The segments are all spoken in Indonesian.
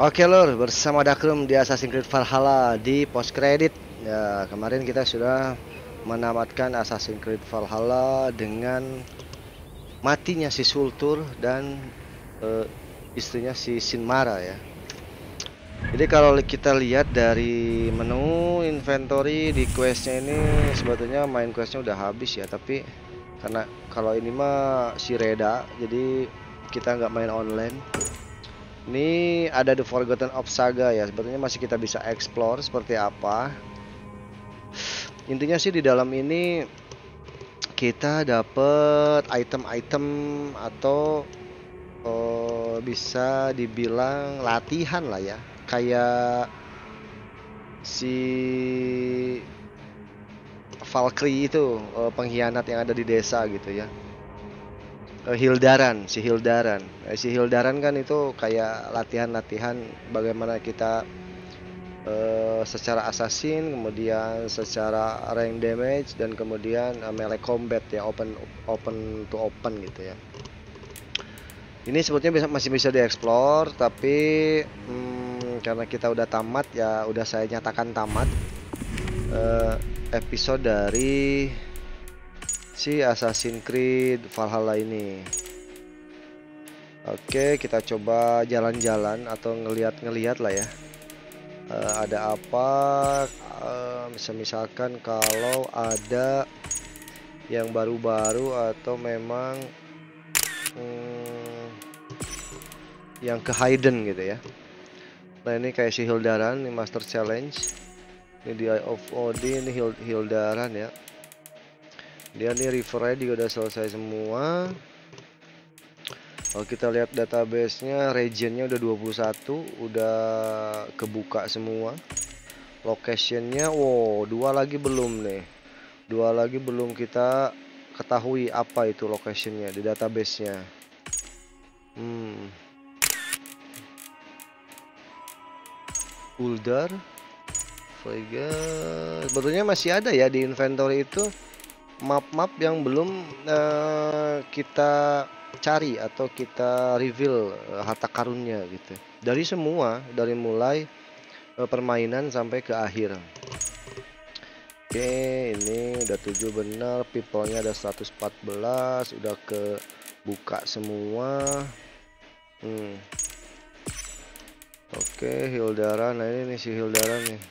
Oke lor, bersama Dakrum di Assassin's Creed Valhalla di post credit. Ya, kemarin kita sudah menamatkan Assassin's Creed Valhalla dengan matinya si Sultur dan istrinya si Sinmara ya. Jadi kalau kita lihat dari menu inventory di questnya ini sebetulnya main questnya udah habis ya, tapi karena kalau ini mah si Reda, jadi kita nggak main online. Ini ada The Forgotten of Saga ya, sebetulnya masih kita bisa explore seperti apa. Intinya sih di dalam ini kita dapat item-item atau bisa dibilang latihan lah ya. Kayak si Valkyrie itu pengkhianat yang ada di desa gitu ya. Hildaran, si Hildaran. Si Hildaran kan itu kayak latihan-latihan bagaimana kita secara assassin, kemudian secara rank damage, dan kemudian melee combat ya, open open to open gitu ya. Ini sebetulnya masih bisa dieksplor, tapi karena kita udah tamat ya, udah saya nyatakan tamat episode dari si Assassin's Creed Valhalla ini. Oke, kita coba jalan-jalan atau ngeliat-ngeliat lah ya. Ada apa? Misalkan kalau ada yang baru-baru atau memang yang ke hidden gitu ya. Nah ini kayak si Hildaran, ini Master Challenge. Ini di Eye of Odin, ini Hildaran ya. Dia nih rivernya juga udah selesai semua. Kalau kita lihat database-nya, regionnya udah 21, udah kebuka semua. Location-nya, wow, 2 lagi belum nih. 2 lagi belum kita ketahui apa itu location-nya di database-nya. Uldar, Vega, sebetulnya masih ada ya di inventory itu map-map yang belum kita cari atau kita reveal harta karunnya gitu. Dari semua, dari mulai permainan sampai ke akhir. Oke, ini udah 7 benar, people-nya ada 114, udah kebuka semua. Oke, Hildaran. Nah ini nih si Hildaran nih.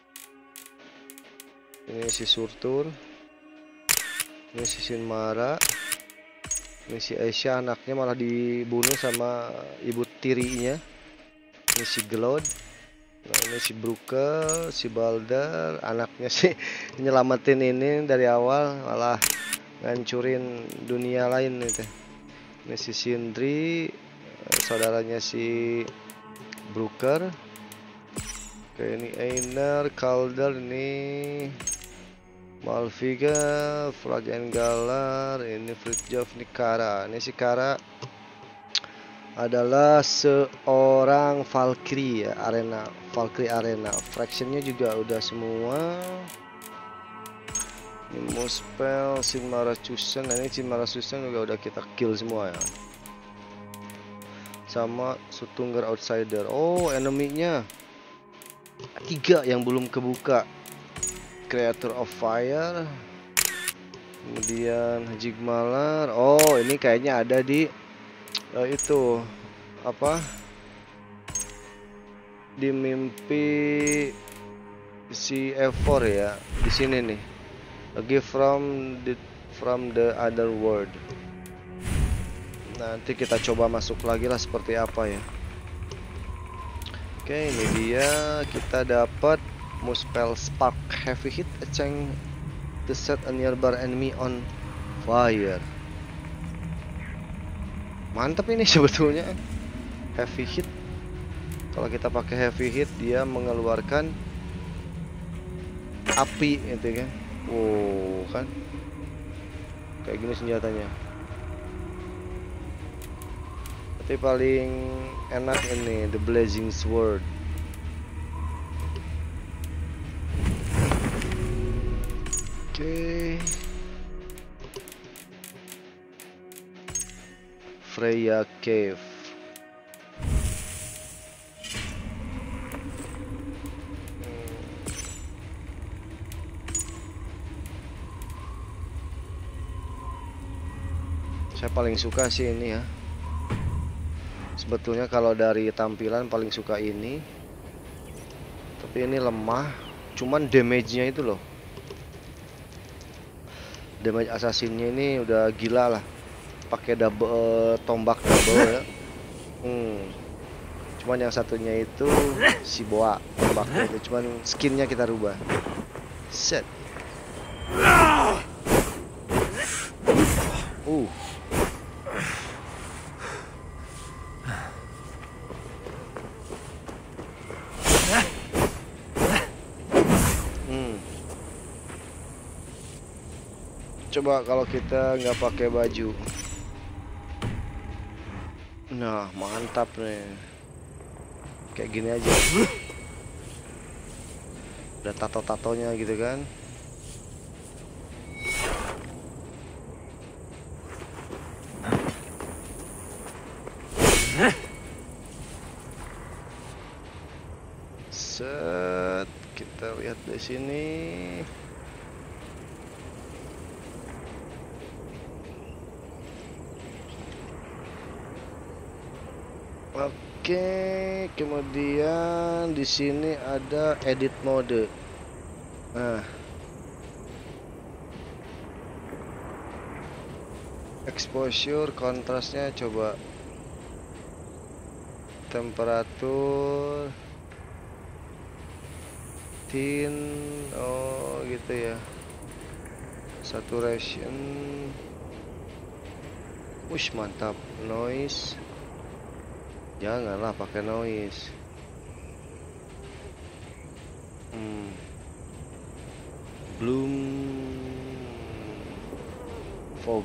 Ini si Surtur. Ini si Sinmara. Ini si Aisyah, anaknya malah dibunuh sama ibu tirinya. Ini si Glod. Nah, ini si Brukel, si Balder, anaknya sih nyelamatin ini dari awal malah ngancurin dunia lain itu. Ini si Sindri, saudaranya si Bruker. Oke, ini Einar, Calder, ini Malviga, Fragen Galar, ini Fridtjof, ini Kara. Ini si Kara adalah seorang Valkyrie ya, Valkyrie Arena. Fractionnya juga udah semua. Ini Muspel, Sinmara Susan. Nah ini Sinmara Susan juga udah kita kill semua ya. Sama Sutunggar Outsider. Oh, enemy-nya 3 yang belum kebuka. Creator of Fire, kemudian Jigmalar. Oh, ini kayaknya ada di itu apa? Di mimpi si Eivor ya. Di sini nih. A gift from the other world. Nanti kita coba masuk lagi lah seperti apa ya. Oke, ini dia, kita dapat Muspel Spark Heavy Hit, change to set a nearby enemy on fire. Mantap ini sebetulnya. Heavy Hit. Kalau kita pakai Heavy Hit, dia mengeluarkan api gitu kan. Wow, kan. Kayak gini senjatanya. Tapi paling enak ini The Blazing Sword. Oke. Freya Cave. Saya paling suka sih ini ya. Sebetulnya kalau dari tampilan paling suka ini. Tapi ini lemah. Cuman damage-nya itu loh. Damage assassin-nya ini udah gila lah. Pakai double tombak double ya. Cuman yang satunya itu si Boa tombaknya itu. Cuman skinnya kita rubah. Set. Coba kalau kita nggak pakai baju. Nah, mantap nih. Kayak gini aja. Udah tato-tatonya gitu kan. Set, kita lihat di sini. Oke, kemudian di sini ada edit mode. Nah, exposure, kontrasnya coba, temperatur, tint, oh gitu ya, saturation, wush mantap, noise. Janganlah pakai noise. Bloom, fog.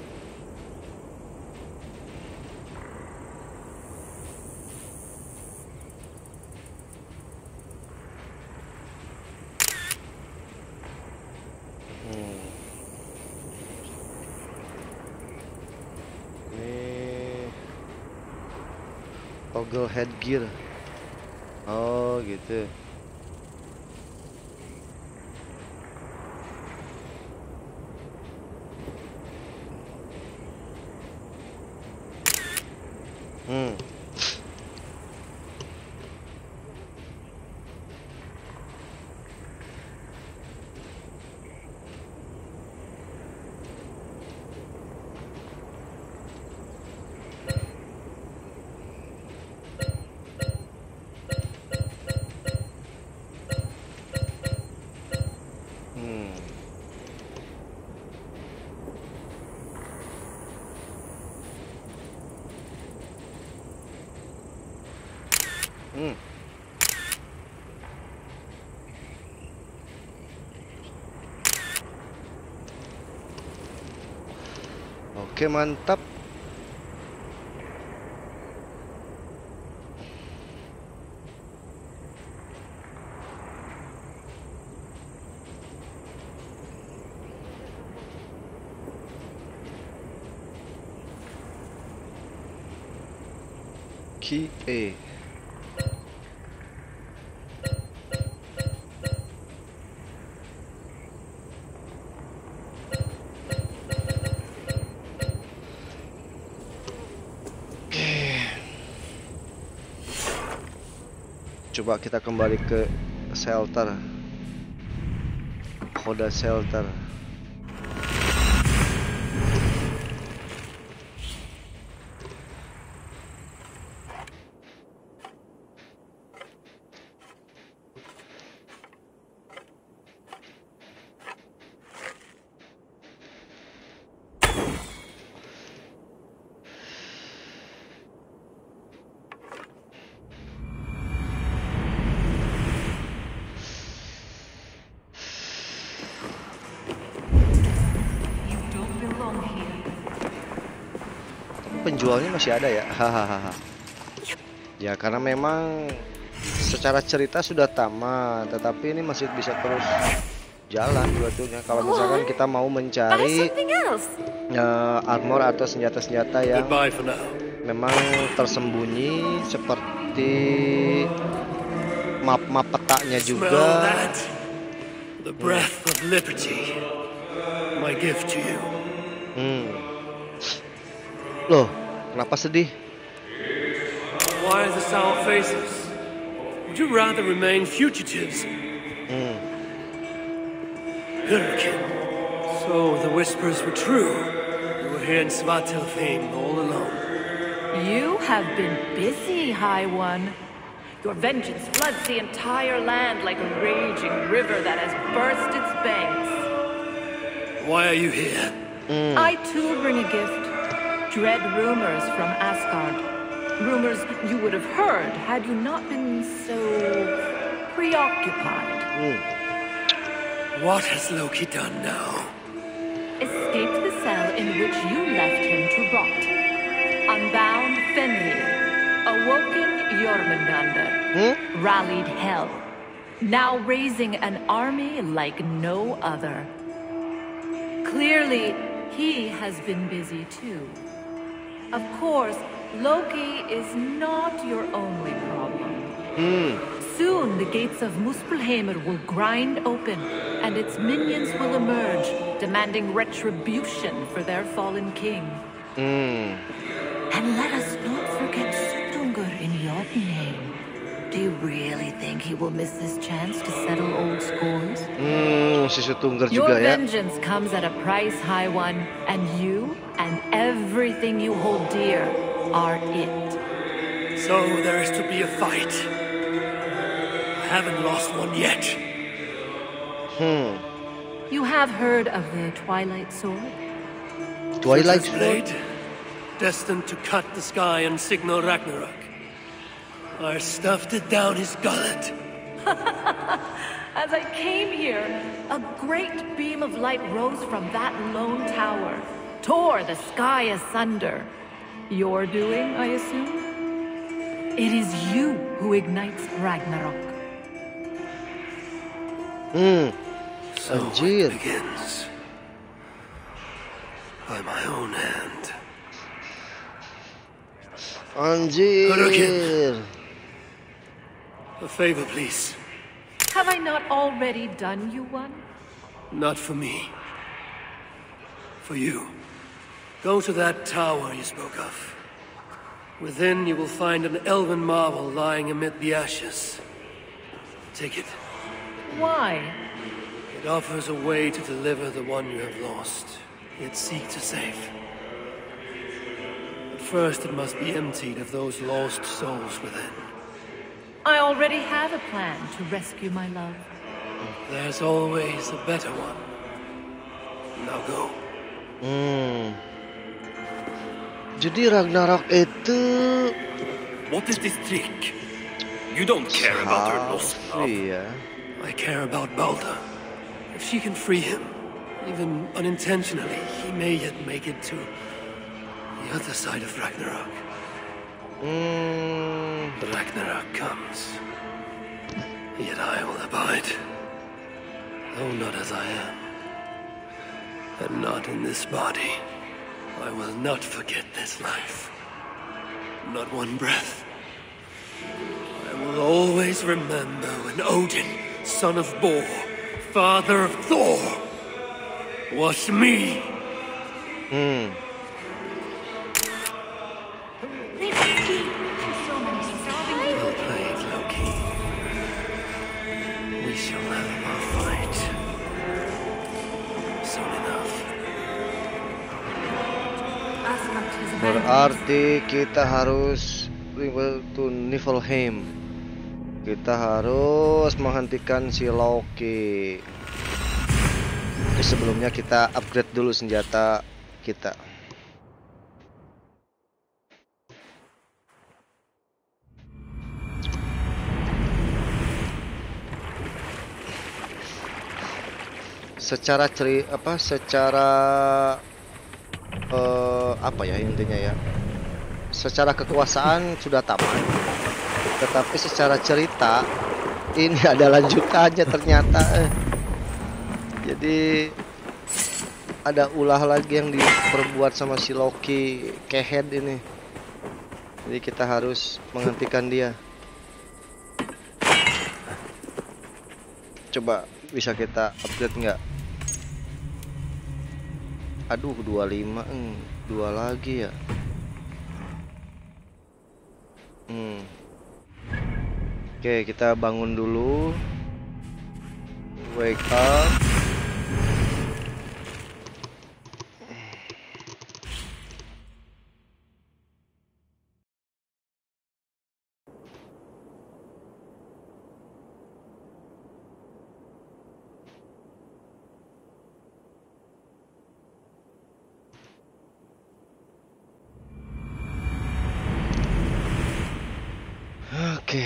Toggle headgear. Oh gitu. Oke, mantap. Key A. Coba kita kembali ke shelter. Kode shelter. Penjualnya masih ada ya, hahaha. Ya karena memang secara cerita sudah tamat, tetapi ini masih bisa terus jalan sebetulnya. Kalau misalkan kita mau mencari armor atau senjata-senjata yang memang tersembunyi seperti map-map petanya juga. The breath of liberty, my gift to you. Loh, kenapa sedih? Why the sour faces? Would you rather remain fugitives? Hurricane. So the whispers were true. You were here in Svartalfheim all alone. You have been busy, High One. Your vengeance floods the entire land like a raging river that has burst its banks. Why are you here? I too bring a gift. Dread rumors from Asgard. Rumors you would have heard had you not been so preoccupied. What has Loki done now? Escaped the cell in which you left him to rot. Unbound Fenrir. Awoken Jormungandr. Rallied Hel. Now raising an army like no other. Clearly, he has been busy too. Of course, Loki is not your only problem. Soon, the gates of Muspelheimr will grind open, and its minions will emerge, demanding retribution for their fallen king. And let us not forget Suttungr in Jotunheim. Do you really think he will miss this chance to settle old scores? Si Suttungr Your juga ya. vengeance comes at a price, High One, and you and everything you hold dear are it. So there is to be a fight. I haven't lost one yet. You have heard of the Twilight Sword? Twilight Surtur's Sword. blade, destined to cut the sky and signal Ragnarok. I stuffed it down his gullet. As I came here, a great beam of light rose from that lone tower, tore the sky asunder. Your doing, I assume? It is you who ignites Ragnarok. So Anjir. it begins. By my own hand. Anjir. A favor, please. Have I not already done you one? Not for me. For you. Go to that tower you spoke of. Within you will find an elven marvel lying amid the ashes. Take it. Why? It offers a way to deliver the one you have lost, yet seek to save. But first it must be emptied of those lost souls within. I already have a plan to rescue my love. There's always a better one. Now go. Jadi Ragnarok itu What is this trick? You don't care about her lost love. Iya. I care about Balder. If she can free him, even unintentionally, he may yet make it to the other side of Ragnarok. The Ragnarok comes, yet I will abide. Though not as I am, and not in this body, I will not forget this life. Not one breath. I will always remember when Odin, son of Bor, father of Thor, was me. Well played, Loki. We shall have our fight. Soon enough. Berarti kita harus to Niflheim. Kita harus menghentikan si Loki. Tapi sebelumnya kita upgrade dulu senjata kita. Secara apa ya intinya ya, secara kekuasaan sudah tamat, tetapi secara cerita ini ada lanjutannya ternyata. Jadi ada ulah lagi yang diperbuat sama si Loki kehead ini. Jadi kita harus menghentikan dia. Coba bisa kita upgrade nggak? Aduh 25, 2 lagi ya. Oke, kita bangun dulu. Wake up. Oke.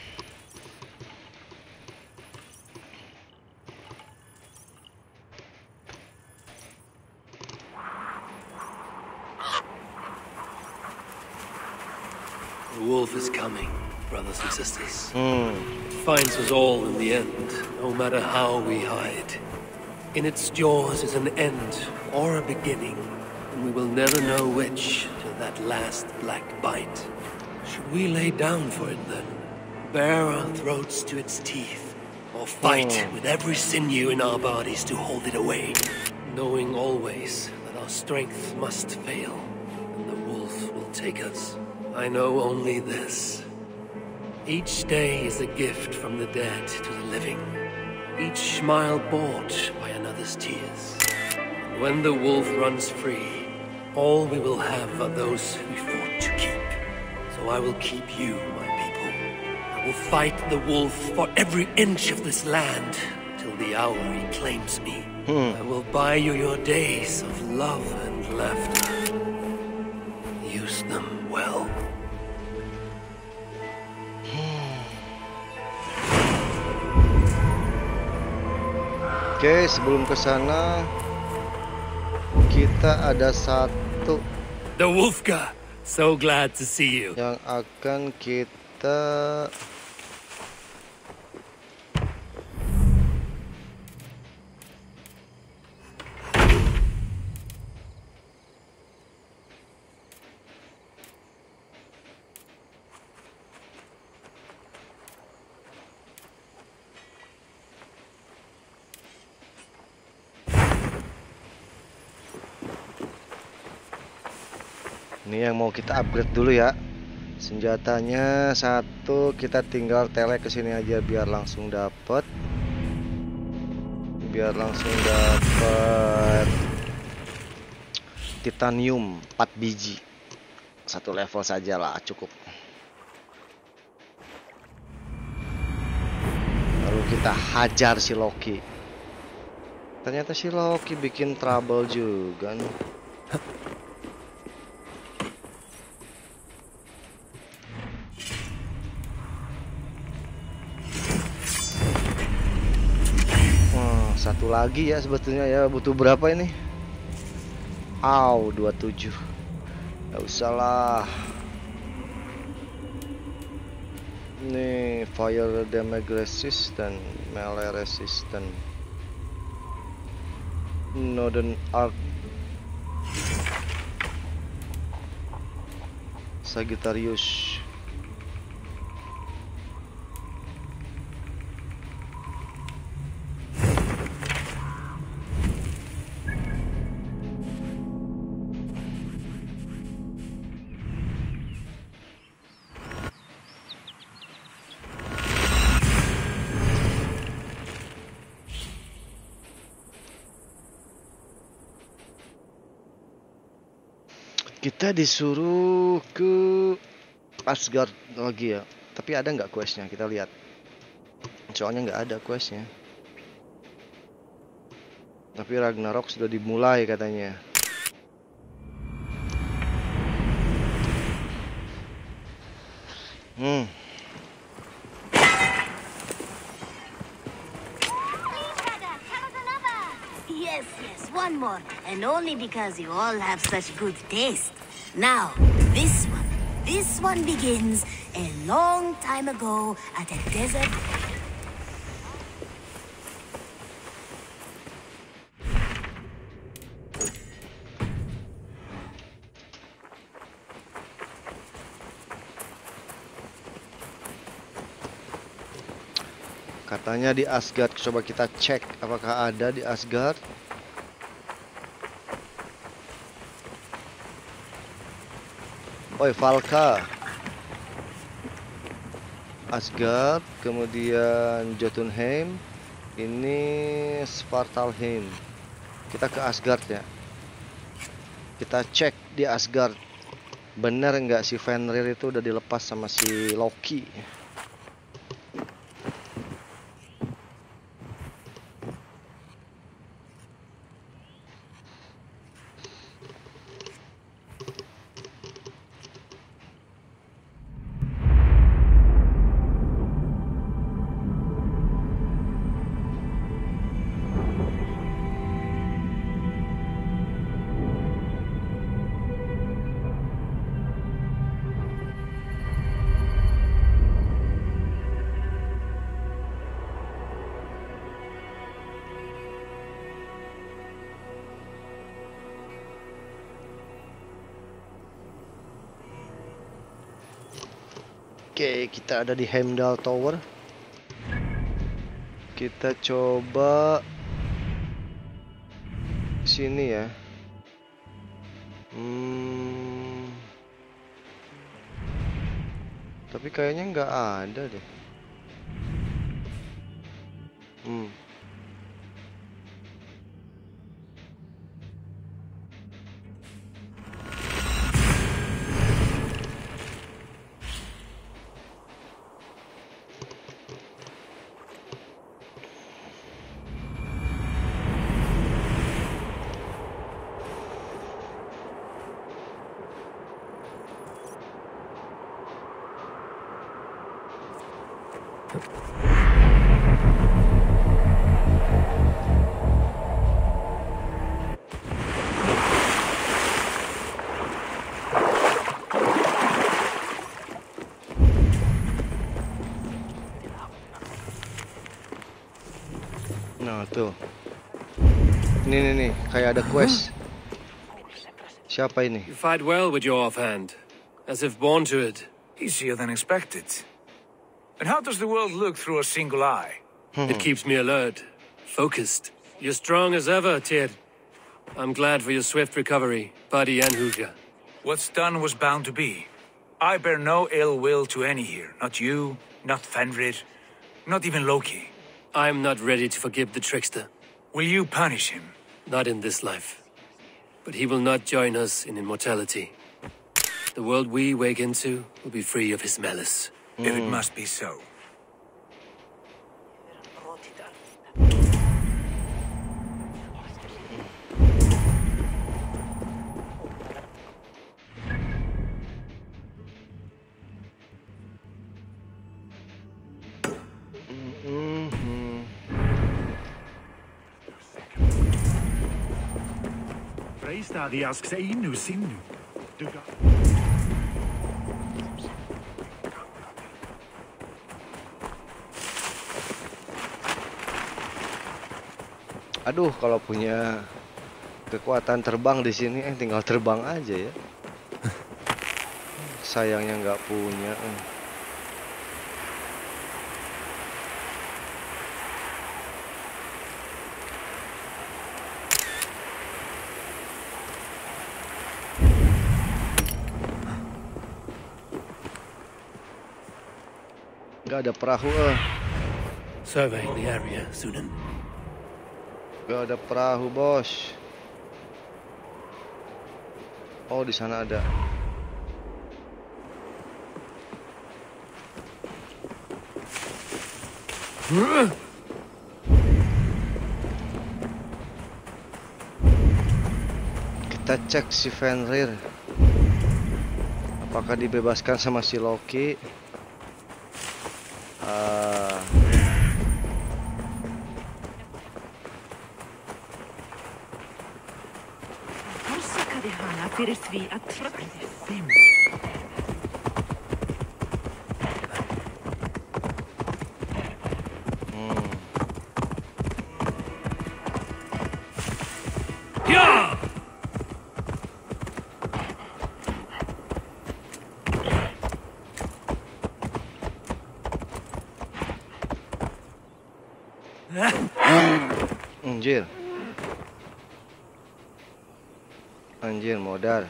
The wolf is coming, brothers and sisters. It finds us all in the end, no matter how we hide. In its jaws is an end or a beginning, and we will never know which till that last black bite. Should we lay down for it then? Bare our throats to its teeth, or fight with every sinew in our bodies to hold it away, knowing always that our strength must fail, and the wolf will take us. I know only this. Each day is a gift from the dead to the living. Each smile bought by another's tears. And when the wolf runs free, all we will have are those we fought to keep. So I will keep you, my people. I will fight the wolf for every inch of this land till the hour he claims me. I will buy you your days of love and laughter. Use them well. Oke, sebelum ke sana kita ada satu The Wolfka, so glad to see you. yang akan kita ini yang mau kita upgrade dulu ya. Senjatanya satu, kita tinggal telek ke sini aja biar langsung dapet. Biar langsung dapet titanium 4 biji. Satu level saja lah cukup. Lalu kita hajar si Loki. Ternyata si Loki bikin trouble juga nih. Satu lagi ya sebetulnya ya, butuh berapa ini? 27. Gak usah lah. Nih fire damage resistant, melee resistant, Northern Arc, Sagittarius. Kita disuruh ke Asgard lagi ya. Tapi ada nggak questnya? Kita lihat. Soalnya nggak ada questnya. Tapi Ragnarok sudah dimulai katanya. Yes, one more. And only because you all have such good taste. Now, this one begins a long time ago at a desert. Katanya di Asgard. Coba kita cek apakah ada di Asgard. Oi, Valka. Asgard, kemudian Jotunheim, ini Svartalheim. Kita ke Asgard ya. Kita cek di Asgard, bener nggak si Fenrir itu udah dilepas sama si Loki. Oke, kita ada di Heimdall Tower. Kita coba sini ya. Tapi kayaknya nggak ada deh. Nah tuh, ini kayak ada quest. Siapa ini? You fight well with your offhand, as if born to it. Easier than expected. And how does the world look through a single eye? It keeps me alert, focused. You're strong as ever, Tyr. I'm glad for your swift recovery, Buddy and Huga. What's done was bound to be. I bear no ill will to any here. Not you, not Fenrir, not even Loki. I'm not ready to forgive the trickster. Will you punish him? Not in this life. But he will not join us in immortality. The world we wake into will be free of his malice. If it must be so. Freistad asks Inu Sinu. Aduh, kalau punya kekuatan terbang di sini, tinggal terbang aja ya. Sayangnya nggak punya. Nggak ada perahu. Surveying the area, Sunan. Gak ada perahu, bos. Oh, di sana ada. Kita cek si Fenrir. Apakah dibebaskan sama si Loki? Anjir. Anjir, modal.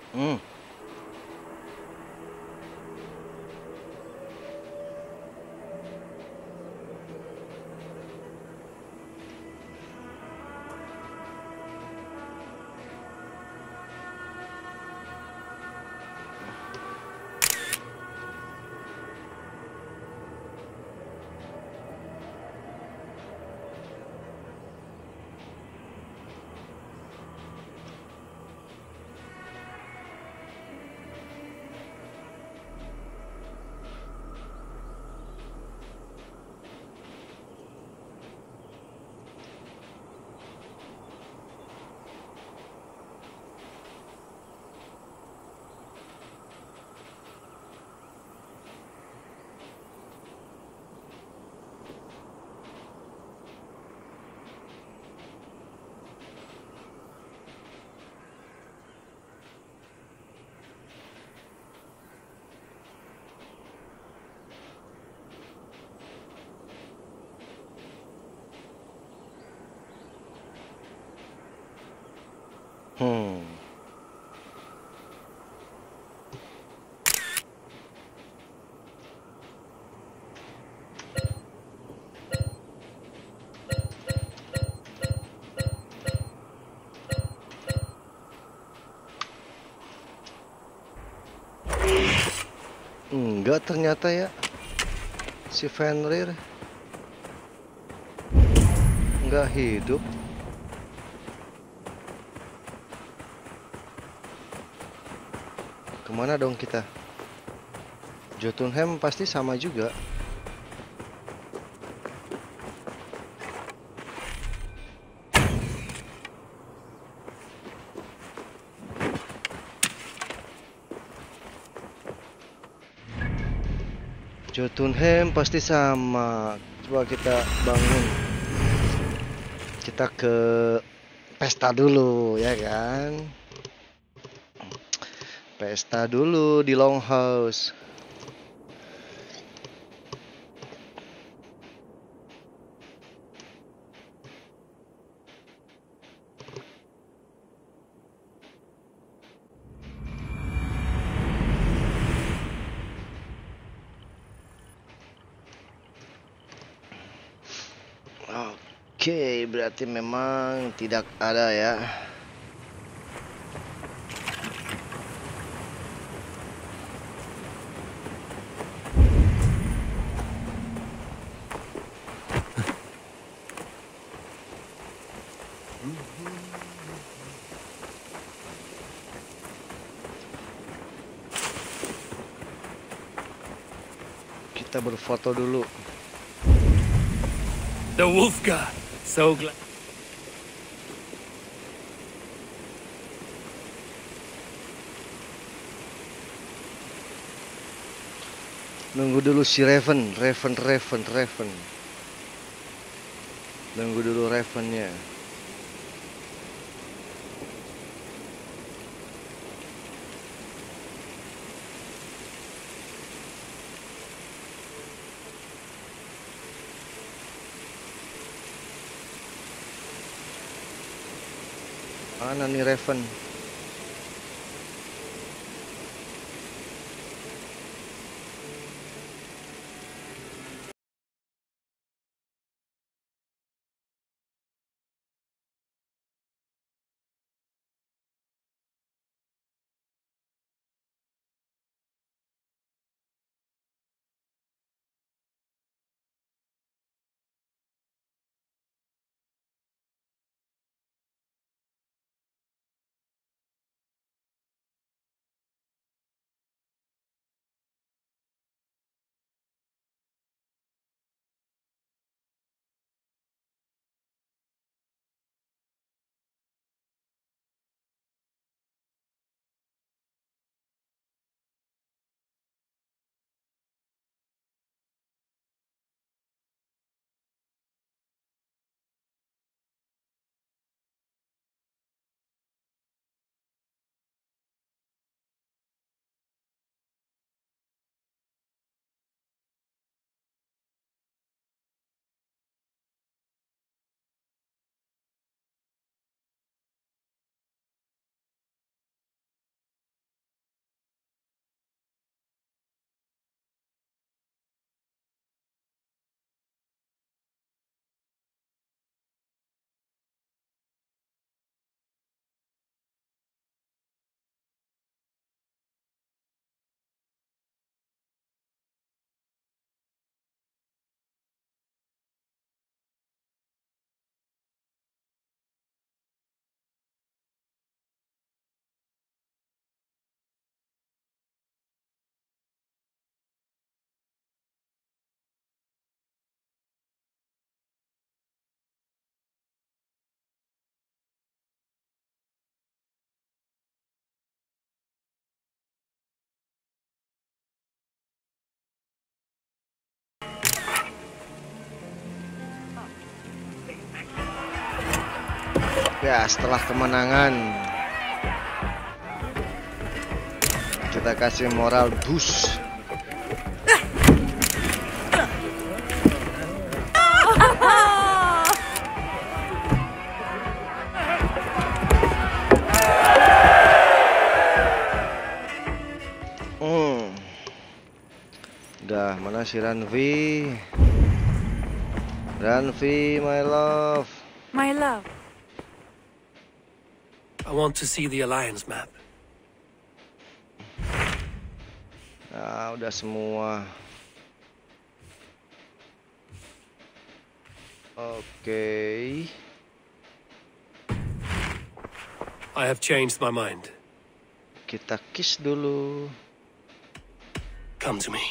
Hmm. Hmm. Enggak ternyata ya si Fenrir nggak hidup. Kemana dong kita? Jotunheim pasti sama juga. Jotunheim pasti sama. Coba kita bangun. Kita ke pesta dulu ya kan? Pesta dulu di Longhouse. Oke, berarti memang tidak ada ya. Kita berfoto dulu. The Wolf God. So glad. Nunggu dulu si Raven. Nunggu dulu Ravennya. Mana nih Raven? Ya, setelah kemenangan kita kasih moral boost. Udah, mana si Ranvi? Ranvi, my love. My love. I want to see the Alliance map. Nah, udah semua. Oke. I have changed my mind. Kita kiss dulu. Come to me.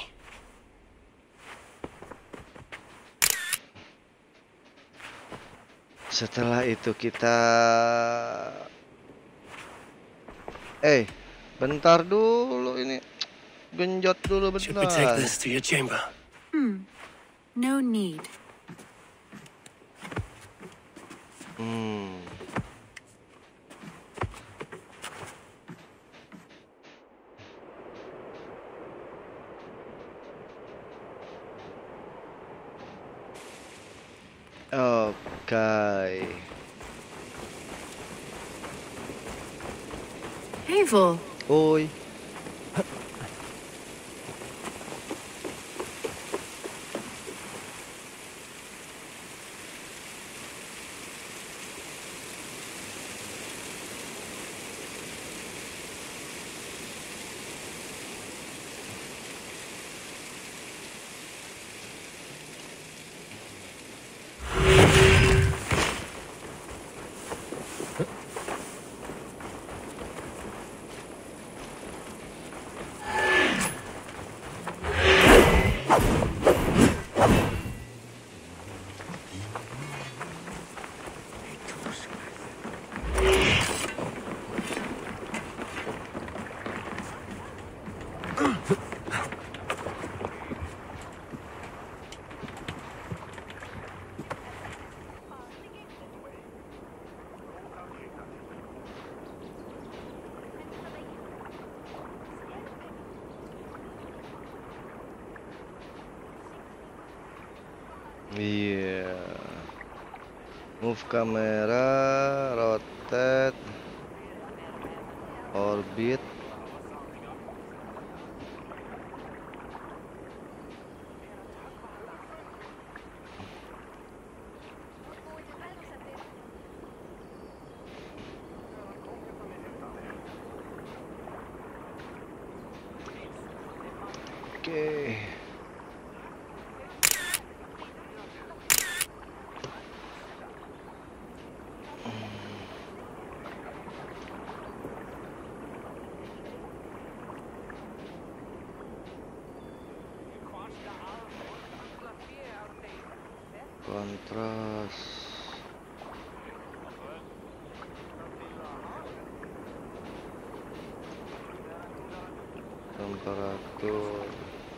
Setelah itu kita bentar dulu ini. Genjot dulu Should we take bentar. this to your chamber? No need. Oke. Havel. Oi. Iya. Move kamera, rotate, orbit. Oke. Kontras. Temperatur.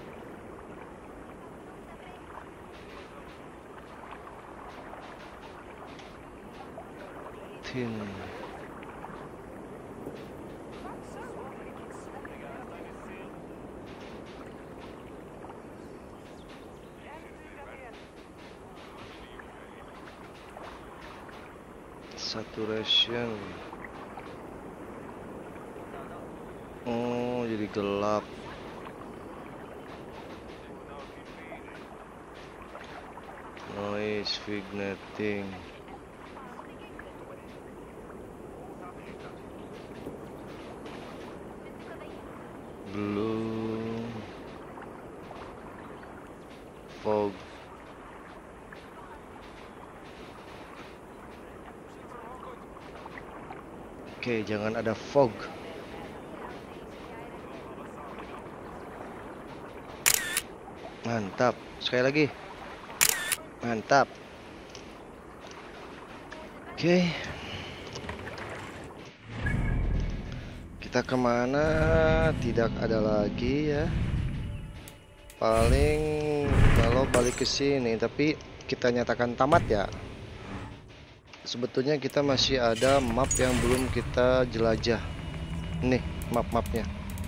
Tin. Saturation. Oh, jadi gelap. Noise vigneting. Blue. Fog. Oke, jangan ada fog. Mantap. Sekali lagi. Mantap. Oke. Kita kemana? Tidak ada lagi ya. Paling kalau balik ke sini, tapi kita nyatakan tamat ya. sebetulnya kita masih ada map yang belum kita jelajah. Nih map-mapnya.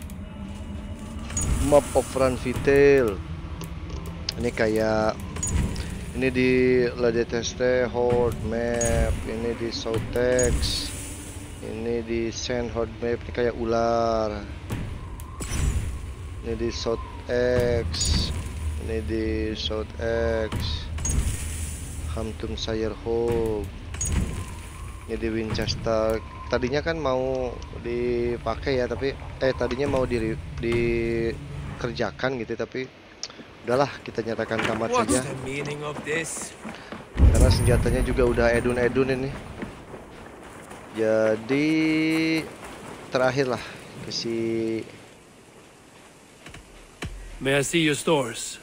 Map of Ranvitel. Ini kayak ini di La Deteste Horde map, ini di Southex, ini di Saint Horde map, ini kayak ular. Ini di Southex, ini di Southex, Hamptonshire Horde, ini di Winchester. Tadinya kan mau dipakai ya, tapi tadinya mau dikerjakan gitu, tapi udahlah kita nyatakan tamat saja. Karena senjatanya juga udah edun-edun ini. Jadi terakhir lah ke May I see your stores?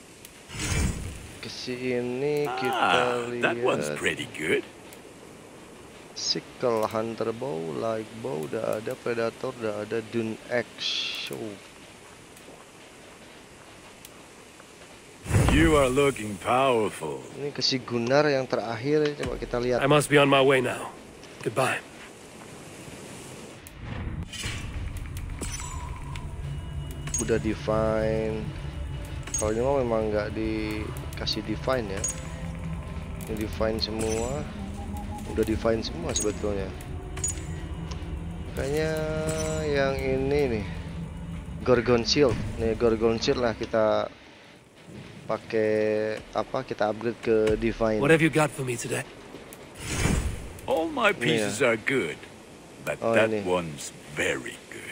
ini kita lihat. That one's pretty good. Sickle, Hunter Bow, Light Bow udah ada, Predator udah ada, Dune X Show. You are looking powerful. Ini ke si Gunnar yang terakhir, coba kita lihat. I must be on my way now. Goodbye. Udah define. Kalau ini memang nggak dikasih define ya. Ini define semua. Udah define semua sebetulnya. Makanya yang ini nih, Gorgon Shield. Nih Gorgon Shield lah kita pakai apa? Kita upgrade ke define. What have you got for me today? All my pieces are good, but that one's very good.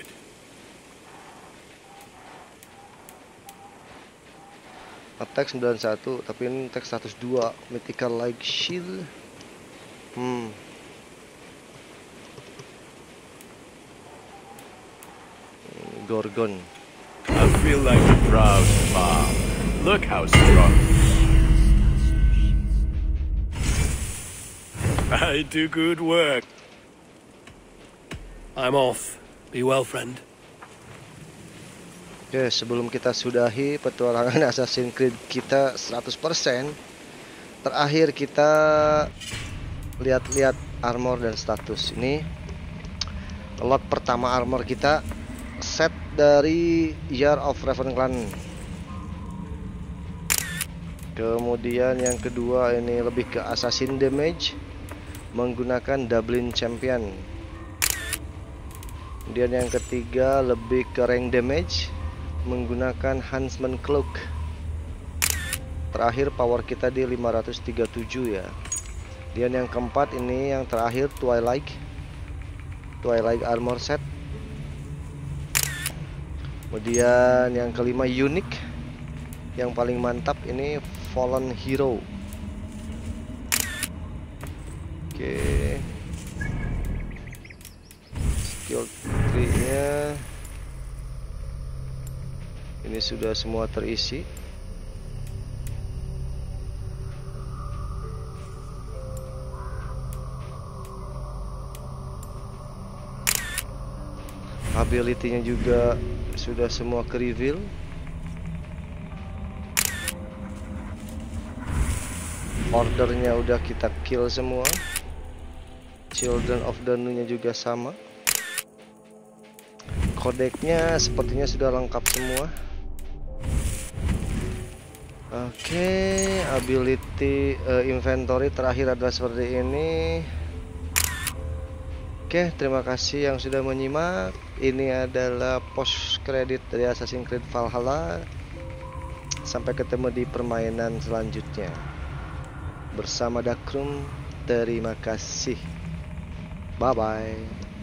Attack 91, tapi ini attack 102, Mythical Like Shield. Gorgon. I feel like a proud mom. Look how strong. I do good work. I'm off. Be well, friend. Oke, sebelum kita sudahi petualangan Assassin's Creed kita 100%, terakhir kita lihat-lihat armor dan status. Ini lot pertama armor kita, set dari Year of Ravenclan. Kemudian yang kedua ini lebih ke assassin damage menggunakan Dublin Champion. Kemudian yang ketiga lebih ke rank damage menggunakan Huntsman Cloak. Terakhir power kita di 537 ya. Dan yang keempat ini yang terakhir Twilight armor set. Kemudian yang kelima unique. Yang paling mantap ini Fallen Hero. Oke. Skill tree-nya ini sudah semua terisi. Ability-nya juga sudah semua ke reveal. Ordernya udah kita kill semua. Children of Danu-nya juga sama. Kodeknya sepertinya sudah lengkap semua. Oke, ability inventory terakhir adalah seperti ini. Oke, terima kasih yang sudah menyimak. Ini adalah post credit dari Assassin's Creed Valhalla. Sampai ketemu di permainan selanjutnya bersama Dakrum. Terima kasih. Bye bye.